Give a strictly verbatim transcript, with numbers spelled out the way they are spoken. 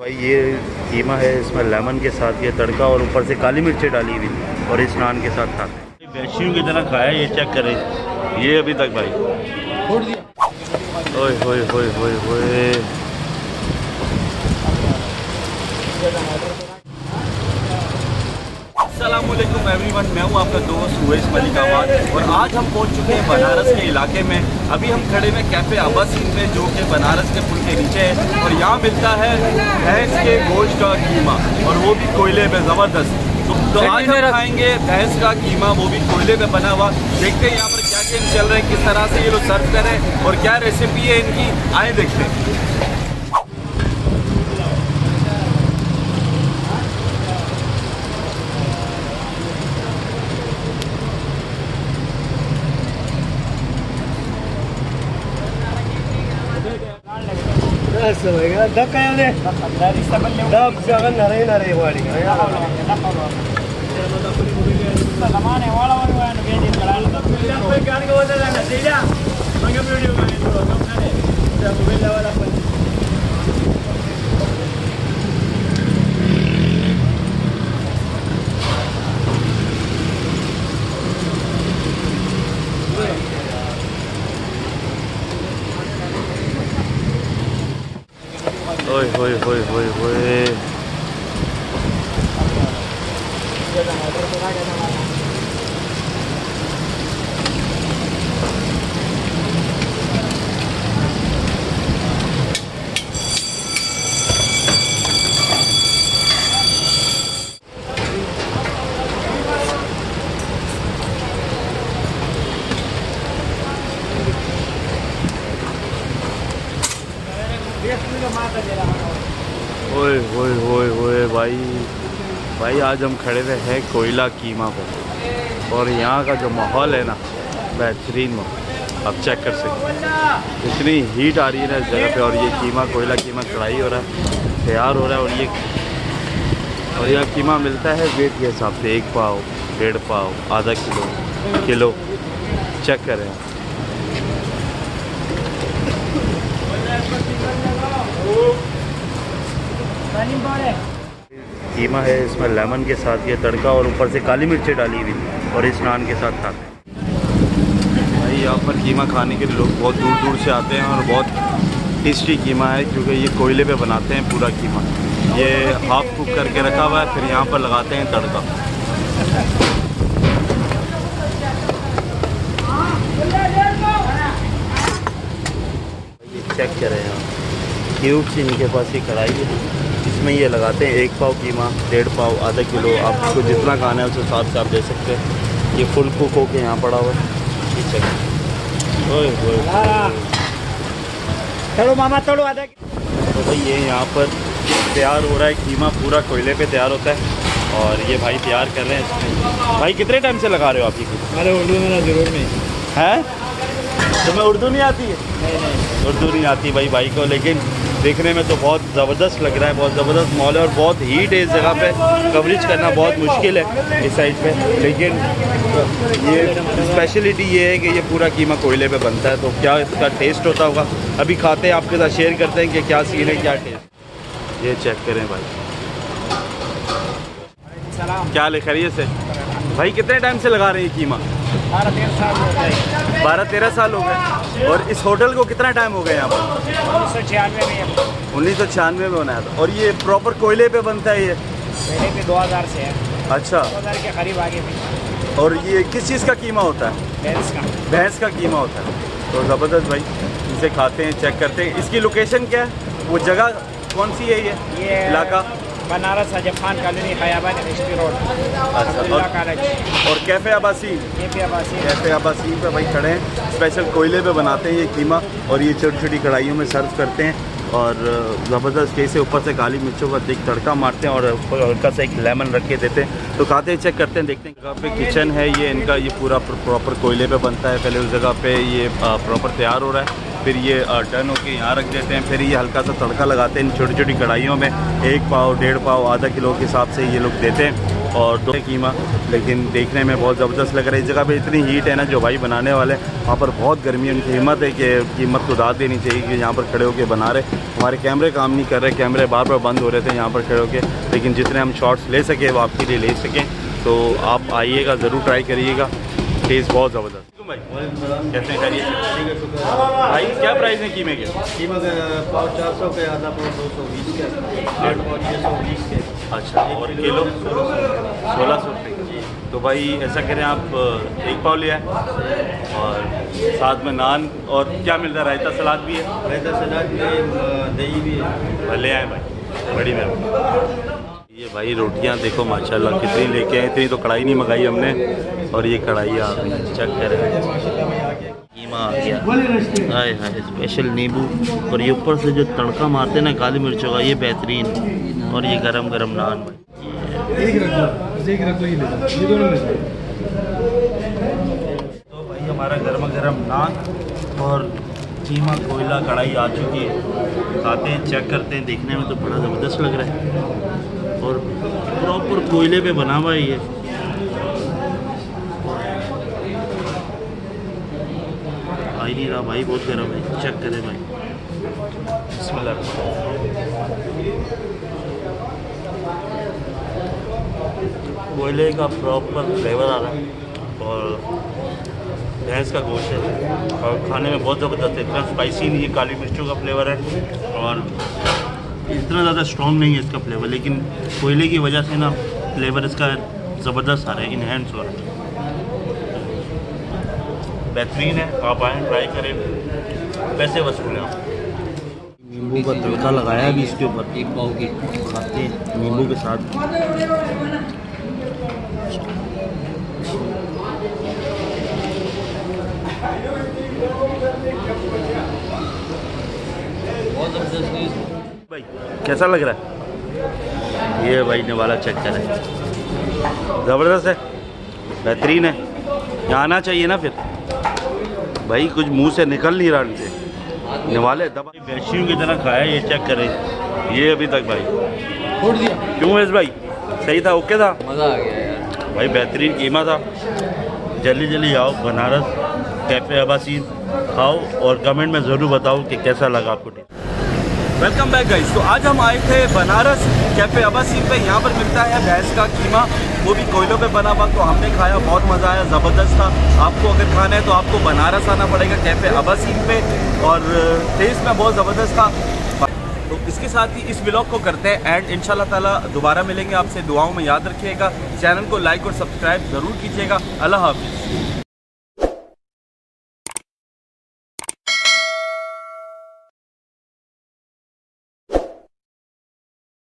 भाई ये कीमा है, इसमें लेमन के साथ ये तड़का और ऊपर से काली मिर्चें डाली हुई और इस नान के साथ खाते हैं। बेशियों की तरह खाया, ये चेक करें ये अभी तक भाई छोड़ दिया। ओए होए होए होए होए। अस्सलामुअलैकुम एवरीवन, मैं हूं आपका दोस्त उवैस मलिक आवाज और आज हम पहुंच चुके हैं बनारस के इलाके में। अभी हम खड़े हैं कैफ़े अब्बासीन में, जो कि बनारस के पुल के नीचे है और यहाँ मिलता है भैंस के गोश्त का कीमा और वो भी कोयले पे ज़बरदस्त। तो, तो आज हम खाएंगे भैंस का कीमा, वो भी कोयले पे बना हुआ। देखते हैं यहाँ पर क्या गेम चल रहे हैं, किस तरह से ये लोग सर्व करें और क्या रेसिपी है इनकी, आए देखते हैं। دق يعني لا لسه بلي دق شغل نري نري واري يا حول زمانه ولا ولا وين بيجي الكلام ده कोई गाड़ी को बोलता है सीधा मंगे वीडियो में तो कम करे तो मोबाइल वाला ओए होए होए होए होए। ओए होए होए होए भाई भाई आज हम खड़े हुए हैं कोयला कीमा पर और यहाँ का जो माहौल है ना, बेहतरीन माहौल। आप चेक कर सकते हैं इतनी हीट आ रही है ना इस जगह पे और ये कीमा कोयला कीमा कढ़ाई हो रहा है, तैयार हो रहा है। और ये और यह कीमा मिलता है वेट के हिसाब से, एक पाव, डेढ़ पाव, आधा किलो, किलो। चेक करें कीमा है, इसमें लेमन के साथ ये तड़का और ऊपर से काली मिर्चें डाली हुई और इस नान के साथ खाते हैं। भाई यहाँ पर कीमा खाने के लिए लोग बहुत दूर दूर से आते हैं और बहुत टेस्टी कीमा है क्योंकि ये कोयले पे बनाते हैं पूरा कीमा। ये हाफ कुक करके रखा हुआ है, फिर यहाँ पर लगाते हैं तड़का। ये चेक करें यहाँ क्यूब से इनके पास ये कढ़ाई है, इसमें ये लगाते हैं एक पाव कीमा, डेढ़ पाव, आधा किलो, आपको जितना खाना है उस हिसाब से आप दे सकते हैं। ये फुल कुक होके यहाँ पड़ा हुआ है, ये चेक। ओए ओए चलो मामा चलो आधा। तो भाई ये यहाँ पर तैयार हो रहा है कीमा, पूरा कोयले पे तैयार होता है और ये भाई तैयार कर रहे हैं इसमें। भाई कितने टाइम से लगा रहे हो आप ये कीमा? अरे उर्दू मेरा जरूर नहीं है, तुम्हें उर्दू नहीं आती है? नहीं नहीं उर्दू नहीं आती भाई भाई को, लेकिन देखने में तो बहुत ज़बरदस्त लग रहा है, बहुत ज़बरदस्त मॉल है और बहुत हीट है इस जगह पे। कवरेज करना बहुत मुश्किल है इस साइड पे, लेकिन ये स्पेशलिटी ये है कि ये पूरा कीमा कोयले पे बनता है। तो क्या इसका टेस्ट होता होगा, अभी खाते हैं, आपके साथ शेयर करते हैं कि क्या सीन है, क्या टेस्ट। ये चेक करें भाई, क्या ले खैरियत से भाई? कितने टाइम से लगा रहे हैं कीमा? बारह तेरह साल हो गए। बारह तेरह साल हो गए। और इस होटल को कितना टाइम हो गया यहाँ पर? उन्नीस सौ छियानवे में उन्नीस सौ छियानवे में बनाया था। और ये प्रॉपर कोयले पे बनता है ये? पहले पे दो हज़ार से है। अच्छा, दो हज़ार के करीब आगे भी। और ये किस चीज़ का कीमा होता है? भैंस का। भैंस का कीमा होता है। तो ज़बरदस्त भाई, इसे खाते हैं, चेक करते हैं। इसकी लोकेशन क्या है, वो जगह कौन सी है? ये ये इलाका बनारस हजब खान कॉलोनी खयाबान एसपी रोड। अच्छा, और, और cafe Abbasin, cafe Abbasin cafe Abbasin पे भाई खड़े हैं। स्पेशल कोयले पे बनाते हैं ये कीमा और ये छोटी छोटी कढ़ाइयों में सर्व करते हैं और ज़बरदस्त कैसे ऊपर से काली मिर्चों का एक तड़का मारते हैं और हल्का सा एक लेमन रख के देते हैं। तो खाते हैं, चेक करते हैं, देखते हैं। जगह पे किचन है ये इनका, ये पूरा प्रॉपर कोयले पे बनता है। पहले उस जगह पे ये प्रॉपर तैयार हो रहा है, फिर ये टर्न होके यहाँ रख देते हैं, फिर ये हल्का सा तड़का लगाते हैं इन छोटी छोटी कढ़ाइयों में। एक पाव, डेढ़ पाव, आधा किलो के हिसाब से ये लोग देते हैं और दो कीमा, लेकिन देखने में बहुत ज़बरदस्त लग रहा है। इस जगह पे इतनी हीट है ना, जो भाई बनाने वाले वहाँ पर बहुत गर्मी है, उनकी हिम्मत है कि कीमत को दाद देनी चाहिए कि यहाँ पर खड़े होकर बना रहे। हमारे कैमरे काम नहीं कर रहे, कैमरे बार बार बंद हो रहे थे यहाँ पर खड़े होकर, लेकिन जितने हम शॉट्स ले सके वो आपके लिए ले सकें। तो आप आइएगा, ज़रूर ट्राई करिएगा, टेस्ट बहुत ज़बरदस्त। भाई कैसे खैरियत से? भाई क्या प्राइस है कीमे के? कीमा का पाव चार सौ के, आधा पाव दो सौ बीस के, डेढ़ पाव छः सौ बीस के। अच्छा, और किलो सोलह सौ रुपये। तो भाई ऐसा करें, आप एक पाव लिया है और साथ में नान, और क्या मिल रहा है? रायता सलाद भी है? रायता सलाद भी है, दही भी है। ले आए भाई, बड़ी मेहरबानी। ये भाई रोटियां देखो माशाल्लाह कितनी लेके आए, इतनी तो कढ़ाई नहीं मंगाई हमने, और ये कढ़ाई आ गई, चेक करें। कीमा आ गया, हाय हाय, स्पेशल नींबू, और ये ऊपर से जो तड़का मारते हैं ना काली मिर्चों का, ये बेहतरीन, और ये गरम गरम नान भाई। एक रख दो, एक रख दो, ये ले लो, ये दोनों ले लो। तो भाई हमारा गर्मा गर्म नान और कीमा कोयला कढ़ाई आ चुकी है। खाते हैं, चेक करते हैं, देखने में तो बड़ा ज़बरदस्त लग रहा है, और प्रॉपर कोयले पे बना हुआ है ये। आ ही नहीं रहा भाई, बहुत गर्म है, चेक करें भाई। बिस्मिल्लाह। कोयले का प्रॉपर फ्लेवर आ रहा है, और भैंस का गोश्त है, और खाने में बहुत ज़बरदस्त है। इतना स्पाइसी नहीं है, काली मिर्चों का फ्लेवर है, और इतना ज़्यादा स्ट्रॉन्ग नहीं है इसका फ्लेवर, लेकिन कोयले की वजह से ना फ्लेवर इसका ज़बरदस्त आ रहा है, इन्हेंस हो रहा है, बेहतरीन है। आप आएँ, ट्राई करें, पैसे वसूल हैं। नींबू का तड़का लगाया अभी इसके ऊपर, एक पाव की खाते हैं नींबू के साथ। भाई कैसा लग रहा है? ये भाई ने वाला चेक करें, ज़बरदस्त है, बेहतरीन है। यहाँ आना चाहिए ना फिर भाई, कुछ मुंह से निकल नहीं रहा इनसे, निवाले दबा बेशियों की तरह खाया। ये चेक करें, ये अभी तक भाई छोड़ दिया। क्यों है भाई? सही था, ओके था, मज़ा आ गया यार भाई, बेहतरीन कीमा था। जल्दी जल्दी आओ बनारस कैफ़े अब्बासीन, खाओ और कमेंट में ज़रूर बताओ कि कैसा लगा आपको। Welcome back guys. तो आज हम आए थे बनारस कैफ़े अब्बासीन पे। यहाँ पर मिलता है भैंस का कीमा, वो भी कोयलों पे बना हुआ। तो हमने खाया, बहुत मज़ा आया, ज़बरदस्त था। आपको अगर खाना है तो आपको बनारस आना पड़ेगा कैफ़े अब्बासीन पे, और टेस्ट में बहुत ज़बरदस्त था। तो इसके साथ ही इस व्लॉग को करते हैं एंड इंशाल्लाह ताला दोबारा मिलेंगे आपसे। दुआओं में याद रखिएगा, चैनल को लाइक और सब्सक्राइब ज़रूर कीजिएगा। अल्लाह हाफ़िज़।